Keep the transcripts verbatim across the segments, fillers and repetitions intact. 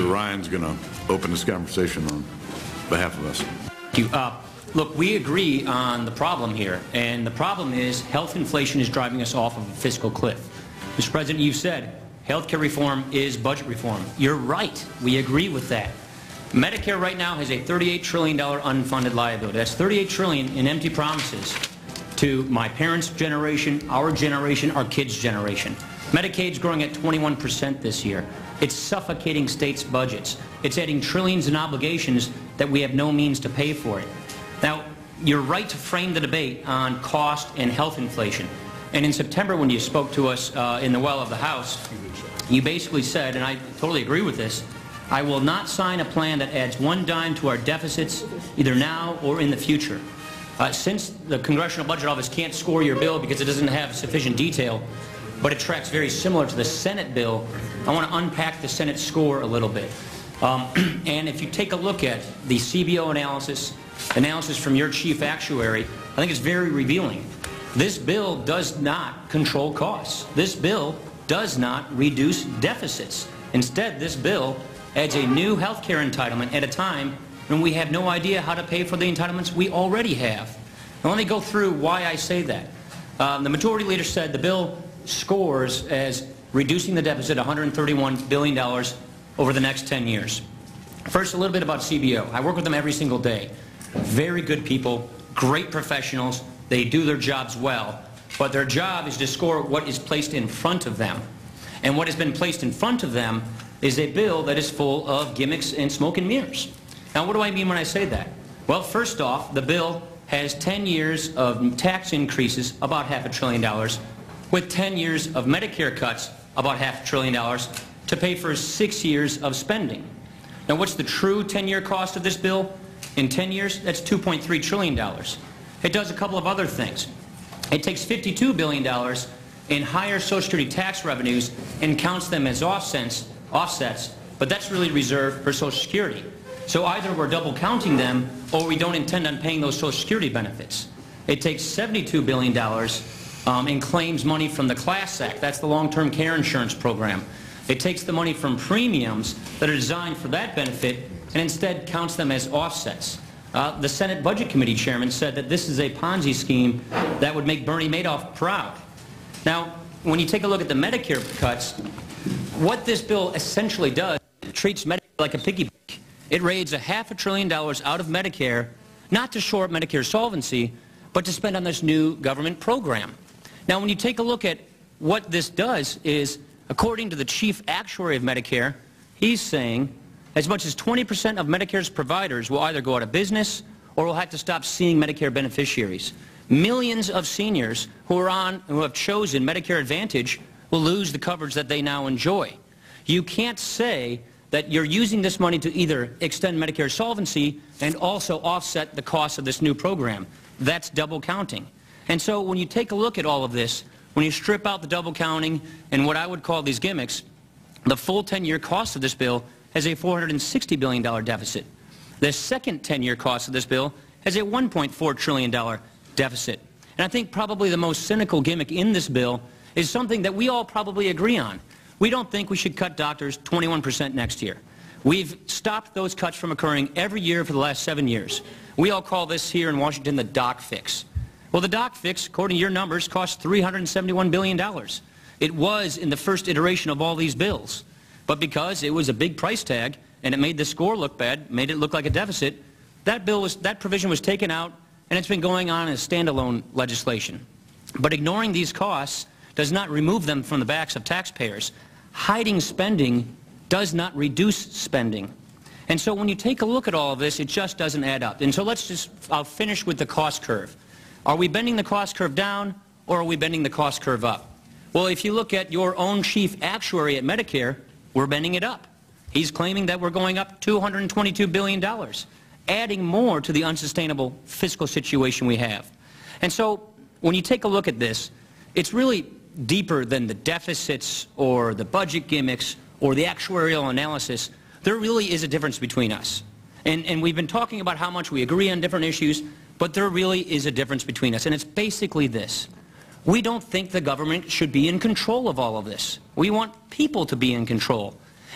Senator Ryan's going to open this conversation on behalf of us. Thank you. Uh, look, we agree on the problem here, and the problem is health inflation is driving us off of a fiscal cliff. Mister President, you said health care reform is budget reform. You're right. We agree with that. Medicare right now has a thirty-eight trillion dollars unfunded liability. That's thirty-eight trillion dollars in empty promises to my parents' generation, our generation, our kids' generation. Medicaid's growing at twenty-one percent this year. It's suffocating states' budgets. It's adding trillions in obligations that we have no means to pay for it. Now, you're right to frame the debate on cost and health inflation. And in September, when you spoke to us uh, in the well of the House, you basically said, and I totally agree with this, I will not sign a plan that adds one dime to our deficits, either now or in the future. Uh, since the Congressional Budget Office can't score your bill because it doesn't have sufficient detail, but it tracks very similar to the Senate bill, I want to unpack the Senate score a little bit. Um, and if you take a look at the C B O analysis, analysis from your chief actuary, I think it's very revealing. This bill does not control costs. This bill does not reduce deficits. Instead, this bill adds a new health care entitlement at a time when we have no idea how to pay for the entitlements we already have. Now, let me go through why I say that. Um, the majority leader said the bill scores as reducing the deficit one hundred thirty-one billion dollars over the next ten years. First, a little bit about C B O. I work with them every single day. Very good people, great professionals. They do their jobs well, but their job is to score what is placed in front of them. And what has been placed in front of them is a bill that is full of gimmicks and smoke and mirrors. Now, what do I mean when I say that? Well, first off, the bill has ten years of tax increases, about half a trillion dollars, with ten years of Medicare cuts, about half a trillion dollars, to pay for six years of spending. Now, what's the true ten-year cost of this bill? In ten years, that's two point three trillion dollars. It does a couple of other things. It takes fifty-two billion dollars in higher Social Security tax revenues and counts them as offsets, offsets, but that's really reserved for Social Security. So either we're double counting them or we don't intend on paying those Social Security benefits. It takes seventy-two billion dollars um, and claims money from the Class Act. That's the long-term care insurance program. It takes the money from premiums that are designed for that benefit and instead counts them as offsets. Uh, the Senate Budget Committee chairman said that this is a Ponzi scheme that would make Bernie Madoff proud. Now, when you take a look at the Medicare cuts, what this bill essentially does, it treats Medicare like a piggy bank. It raids a half a trillion dollars out of Medicare, not to shore up Medicare solvency, but to spend on this new government program. Now, when you take a look at what this does is, according to the chief actuary of Medicare, he's saying as much as twenty percent of Medicare's providers will either go out of business or will have to stop seeing Medicare beneficiaries. Millions of seniors who are on, who have chosen Medicare Advantage will lose the coverage that they now enjoy. You can't say that you're using this money to either extend Medicare solvency and also offset the cost of this new program. That's double counting. And so when you take a look at all of this, when you strip out the double counting and what I would call these gimmicks, the full ten-year cost of this bill has a four hundred sixty billion dollars deficit. The second ten-year cost of this bill has a one point four trillion dollars deficit. And I think probably the most cynical gimmick in this bill is something that we all probably agree on. We don't think we should cut doctors twenty-one percent next year. We've stopped those cuts from occurring every year for the last seven years. We all call this here in Washington the doc fix. Well, the doc fix, according to your numbers, cost three hundred seventy-one billion dollars. It was in the first iteration of all these bills. But because it was a big price tag and it made the score look bad, made it look like a deficit, that bill was, that provision was taken out, and it's been going on as standalone legislation. But ignoring these costs does not remove them from the backs of taxpayers. Hiding spending does not reduce spending. And so when you take a look at all of this, it just doesn't add up. And so let's just, I'll finish with the cost curve. Are we bending the cost curve down or are we bending the cost curve up? Well, if you look at your own chief actuary at Medicare, we're bending it up. He's claiming that we're going up two hundred twenty-two billion dollars, adding more to the unsustainable fiscal situation we have. And so when you take a look at this, it's really deeper than the deficits or the budget gimmicks or the actuarial analysis. There really is a difference between us. And, and we've been talking about how much we agree on different issues, but there really is a difference between us. And it's basically this. We don't think the government should be in control of all of this. We want people to be in control.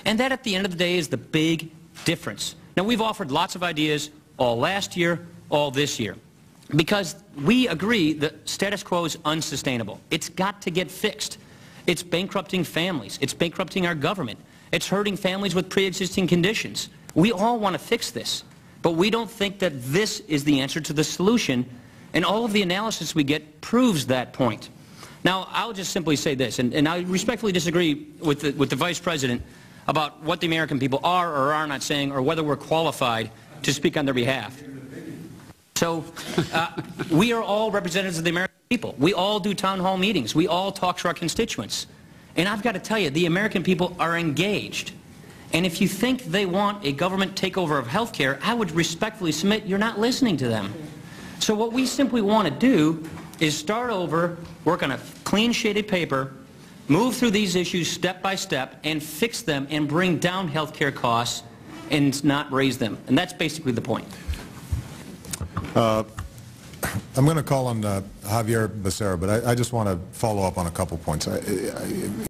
And that, at the end of the day, is the big difference. Now, we've offered lots of ideas all last year, all this year, because we agree the status quo is unsustainable. It's got to get fixed. It's bankrupting families. It's bankrupting our government. It's hurting families with pre-existing conditions. We all want to fix this, but we don't think that this is the answer to the solution, and all of the analysis we get proves that point. Now, I'll just simply say this, and, and I respectfully disagree with the, with the Vice President about what the American people are or are not saying, or whether we're qualified to speak on their behalf. So, uh, we are all representatives of the American people. We all do town hall meetings. We all talk to our constituents. And I've got to tell you, the American people are engaged. And if you think they want a government takeover of health care, I would respectfully submit you're not listening to them. So what we simply want to do is start over, work on a clean shaded paper, move through these issues step by step, and fix them and bring down health care costs and not raise them. And that's basically the point. Uh, I'm going to call on uh, Javier Becerra, but I, I just want to follow up on a couple points. I, I,